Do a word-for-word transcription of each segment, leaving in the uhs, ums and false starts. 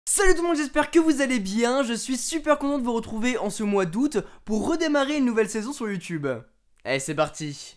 Salut tout le monde, j'espère que vous allez bien. Je suis super content de vous retrouver en ce mois d'août pour redémarrer une nouvelle saison sur YouTube. Allez, c'est parti.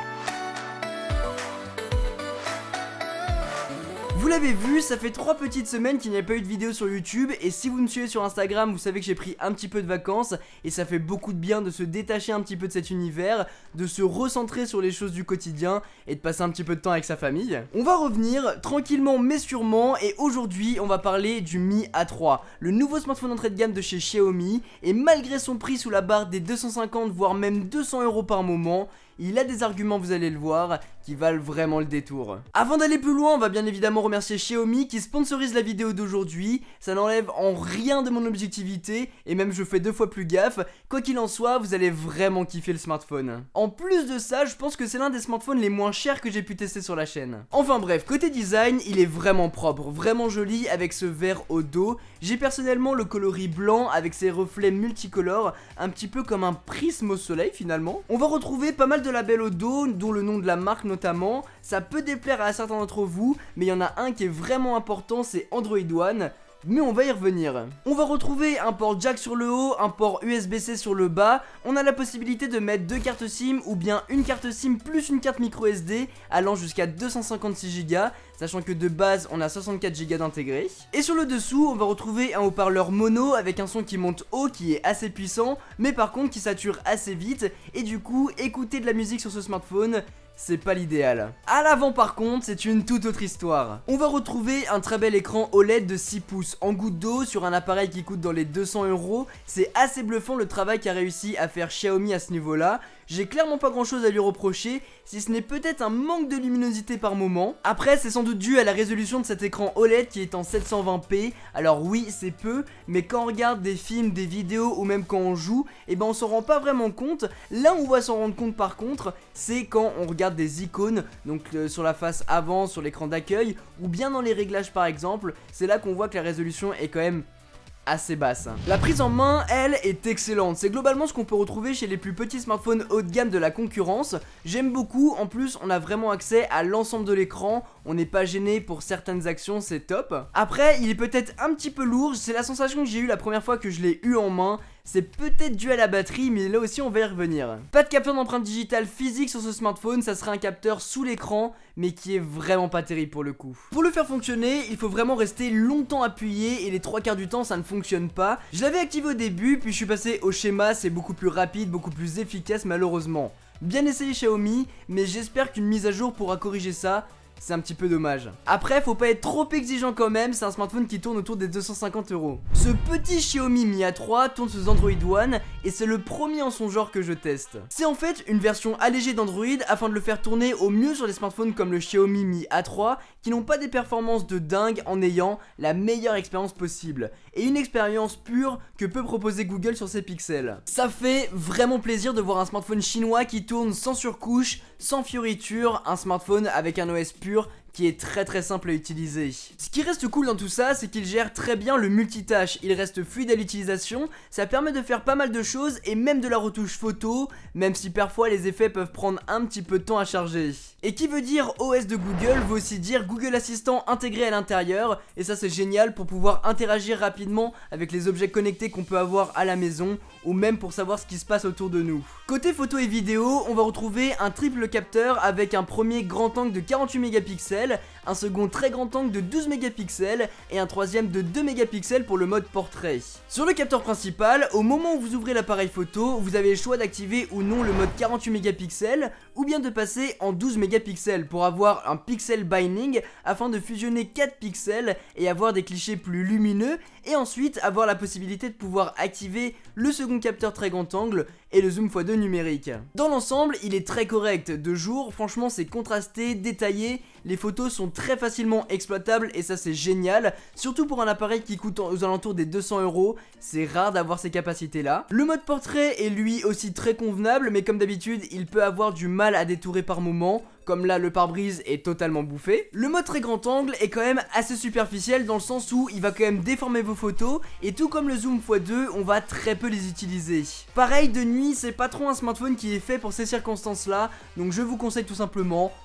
Vous l'avez vu, ça fait trois petites semaines qu'il n'y a pas eu de vidéo sur YouTube. Et si vous me suivez sur Instagram, vous savez que j'ai pris un petit peu de vacances. Et ça fait beaucoup de bien de se détacher un petit peu de cet univers, de se recentrer sur les choses du quotidien et de passer un petit peu de temps avec sa famille. On va revenir tranquillement mais sûrement. Et aujourd'hui on va parler du Mi A trois, le nouveau smartphone d'entrée de gamme de chez Xiaomi. Et malgré son prix sous la barre des deux cent cinquante voire même deux cents euros par moment, il a des arguments, vous allez le voir, qui valent vraiment le détour. Avant d'aller plus loin, on va bien évidemment remercier Xiaomi qui sponsorise la vidéo d'aujourd'hui. Ça n'enlève en rien de mon objectivité et même je fais deux fois plus gaffe. Quoi qu'il en soit, vous allez vraiment kiffer le smartphone. En plus de ça, je pense que c'est l'un des smartphones les moins chers que j'ai pu tester sur la chaîne. Enfin bref, côté design, il est vraiment propre, vraiment joli avec ce vert au dos. J'ai personnellement le coloris blanc avec ses reflets multicolores, un petit peu comme un prisme au soleil finalement. On va retrouver pas mal de labels au dos, dont le nom de la marque notamment. Ça peut déplaire à certains d'entre vous, mais il y en a un qui est vraiment important, c'est Android One. Mais on va y revenir. On va retrouver un port jack sur le haut, un port U S B C sur le bas. On a la possibilité de mettre deux cartes SIM ou bien une carte SIM plus une carte micro S D allant jusqu'à deux cent cinquante-six gigas, sachant que de base on a soixante-quatre gigas d'intégré. Et sur le dessous on va retrouver un haut-parleur mono avec un son qui monte haut, qui est assez puissant, mais par contre qui sature assez vite. Et du coup écouter de la musique sur ce smartphone, c'est pas l'idéal. À l'avant par contre, c'est une toute autre histoire. On va retrouver un très bel écran O L E D de six pouces en goutte d'eau sur un appareil qui coûte dans les deux cents euros. C'est assez bluffant le travail qu'a réussi à faire Xiaomi à ce niveau-là. J'ai clairement pas grand chose à lui reprocher, si ce n'est peut-être un manque de luminosité par moment. Après c'est sans doute dû à la résolution de cet écran O L E D qui est en sept cent vingt p. Alors oui c'est peu, mais quand on regarde des films, des vidéos ou même quand on joue, et ben on s'en rend pas vraiment compte. Là où on va s'en rendre compte par contre, c'est quand on regarde des icônes, donc euh, sur la face avant, sur l'écran d'accueil, ou bien dans les réglages par exemple. C'est là qu'on voit que la résolution est quand même assez basse. La prise en main, elle, est excellente. C'est globalement ce qu'on peut retrouver chez les plus petits smartphones haut de gamme de la concurrence. J'aime beaucoup, en plus on a vraiment accès à l'ensemble de l'écran, on n'est pas gêné pour certaines actions, c'est top. Après, il est peut-être un petit peu lourd, c'est la sensation que j'ai eue la première fois que je l'ai eu en main. C'est peut-être dû à la batterie, mais là aussi on va y revenir. Pas de capteur d'empreinte digitale physique sur ce smartphone, ça sera un capteur sous l'écran, mais qui est vraiment pas terrible pour le coup. Pour le faire fonctionner, il faut vraiment rester longtemps appuyé et les trois quarts du temps ça ne fonctionne pas. Je l'avais activé au début, puis je suis passé au schéma, c'est beaucoup plus rapide, beaucoup plus efficace malheureusement. Bien essayé Xiaomi, mais j'espère qu'une mise à jour pourra corriger ça. C'est un petit peu dommage. Après faut pas être trop exigeant quand même, c'est un smartphone qui tourne autour des deux cent cinquante euros. Ce petit Xiaomi Mi A trois tourne sous Android One et c'est le premier en son genre que je teste. C'est en fait une version allégée d'Android afin de le faire tourner au mieux sur des smartphones comme le Xiaomi Mi A trois qui n'ont pas des performances de dingue en ayant la meilleure expérience possible. Et une expérience pure que peut proposer Google sur ses pixels. Ça fait vraiment plaisir de voir un smartphone chinois qui tourne sans surcouche, sans fioritures, un smartphone avec un O S pur qui est très très simple à utiliser. Ce qui reste cool dans tout ça, c'est qu'il gère très bien le multitâche, il reste fluide à l'utilisation, ça permet de faire pas mal de choses et même de la retouche photo, même si parfois les effets peuvent prendre un petit peu de temps à charger. Et qui veut dire O S de Google veut aussi dire Google Assistant intégré à l'intérieur, et ça c'est génial pour pouvoir interagir rapidement avec les objets connectés qu'on peut avoir à la maison, ou même pour savoir ce qui se passe autour de nous. Côté photo et vidéo, on va retrouver un triple capteur avec un premier grand angle de quarante-huit mégapixels, un second très grand angle de douze mégapixels et un troisième de deux mégapixels pour le mode portrait. Sur le capteur principal, au moment où vous ouvrez l'appareil photo, vous avez le choix d'activer ou non le mode quarante-huit mégapixels ou bien de passer en douze mégapixels pour avoir un pixel binding afin de fusionner quatre pixels et avoir des clichés plus lumineux, et ensuite avoir la possibilité de pouvoir activer le second capteur très grand angle et le zoom fois deux numérique. Dans l'ensemble, il est très correct. De jour, franchement c'est contrasté, détaillé, les photos sont très facilement exploitables et ça c'est génial, surtout pour un appareil qui coûte aux alentours des deux cents euros, c'est rare d'avoir ces capacités là. Le mode portrait est lui aussi très convenable, mais comme d'habitude il peut avoir du mal à détourer par moment, comme là le pare-brise est totalement bouffé. Le mode très grand angle est quand même assez superficiel dans le sens où il va quand même déformer vos photos, et tout comme le zoom fois deux, on va très peu les utiliser. Pareil de nuit, c'est pas trop un smartphone qui est fait pour ces circonstances là, donc je vous conseille tout simplement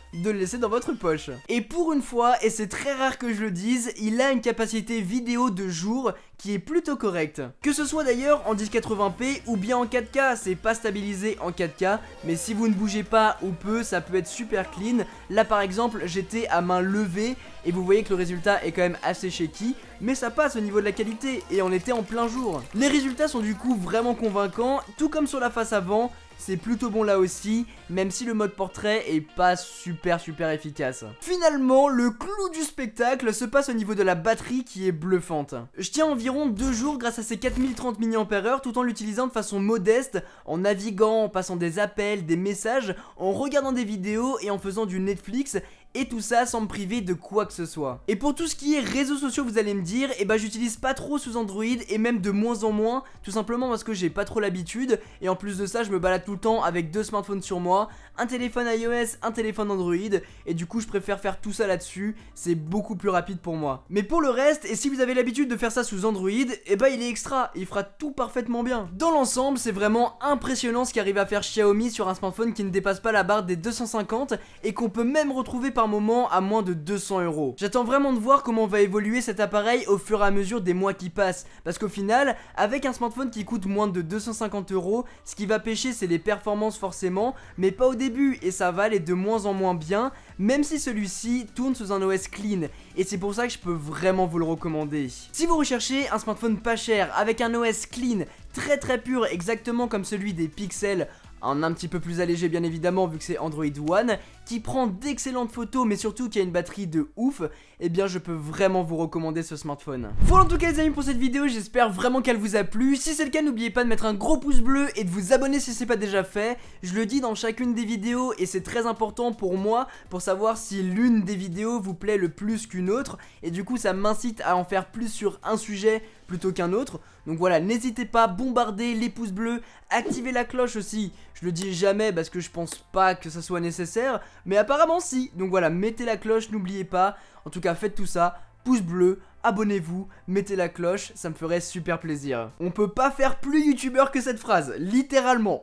de le laisser dans votre poche. Et pour une fois, et c'est très rare que je le dise, il a une capacité vidéo de jour qui est plutôt correcte. Que ce soit d'ailleurs en dix quatre-vingts p ou bien en quatre K, c'est pas stabilisé en quatre K, mais si vous ne bougez pas ou peu, ça peut être super clean. Là par exemple, j'étais à main levée et vous voyez que le résultat est quand même assez shaky, mais ça passe au niveau de la qualité et on était en plein jour. Les résultats sont du coup vraiment convaincants, tout comme sur la face avant. C'est plutôt bon là aussi, même si le mode portrait est pas super super efficace. Finalement, le clou du spectacle se passe au niveau de la batterie qui est bluffante. Je tiens environ deux jours grâce à ces quatre mille trente milliampères heure tout en l'utilisant de façon modeste, en naviguant, en passant des appels, des messages, en regardant des vidéos et en faisant du Netflix. Et tout ça sans me priver de quoi que ce soit. Et pour tout ce qui est réseaux sociaux, vous allez me dire, et eh bah j'utilise pas trop sous Android et même de moins en moins, tout simplement parce que j'ai pas trop l'habitude. Et en plus de ça, je me balade tout le temps avec deux smartphones sur moi, un téléphone iOS, un téléphone Android, et du coup je préfère faire tout ça là-dessus, c'est beaucoup plus rapide pour moi. Mais pour le reste, et si vous avez l'habitude de faire ça sous Android, et eh bah il est extra, il fera tout parfaitement bien. Dans l'ensemble, c'est vraiment impressionnant ce qu'arrive à faire Xiaomi sur un smartphone qui ne dépasse pas la barre des deux cent cinquante et qu'on peut même retrouver par moment à moins de deux cents euros. J'attends vraiment de voir comment va évoluer cet appareil au fur et à mesure des mois qui passent, parce qu'au final, avec un smartphone qui coûte moins de deux cent cinquante euros, ce qui va pêcher c'est les performances forcément, mais pas au début, et ça va aller de moins en moins bien, même si celui-ci tourne sous un O S clean, et c'est pour ça que je peux vraiment vous le recommander. Si vous recherchez un smartphone pas cher, avec un O S clean, très très pur, exactement comme celui des Pixel, un un petit peu plus allégé bien évidemment vu que c'est Android One, qui prend d'excellentes photos mais surtout qui a une batterie de ouf, eh bien je peux vraiment vous recommander ce smartphone. Voilà en tout cas les amis pour cette vidéo, j'espère vraiment qu'elle vous a plu. Si c'est le cas, n'oubliez pas de mettre un gros pouce bleu et de vous abonner si c'est pas déjà fait. Je le dis dans chacune des vidéos et c'est très important pour moi pour savoir si l'une des vidéos vous plaît le plus qu'une autre, et du coup ça m'incite à en faire plus sur un sujet plutôt qu'un autre. Donc voilà, n'hésitez pas, bombardez les pouces bleus, activez la cloche aussi. Je le dis jamais parce que je pense pas que ça soit nécessaire, mais apparemment si. Donc voilà, mettez la cloche, n'oubliez pas. En tout cas, faites tout ça, pouce bleu, abonnez-vous, mettez la cloche, ça me ferait super plaisir. On peut pas faire plus youtubeur que cette phrase, littéralement.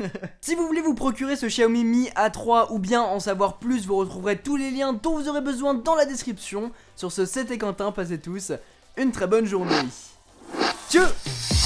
Si vous voulez vous procurer ce Xiaomi Mi A trois ou bien en savoir plus, vous retrouverez tous les liens dont vous aurez besoin dans la description. Sur ce, c'était Quentin, passez tous une très bonne journée. Tchau!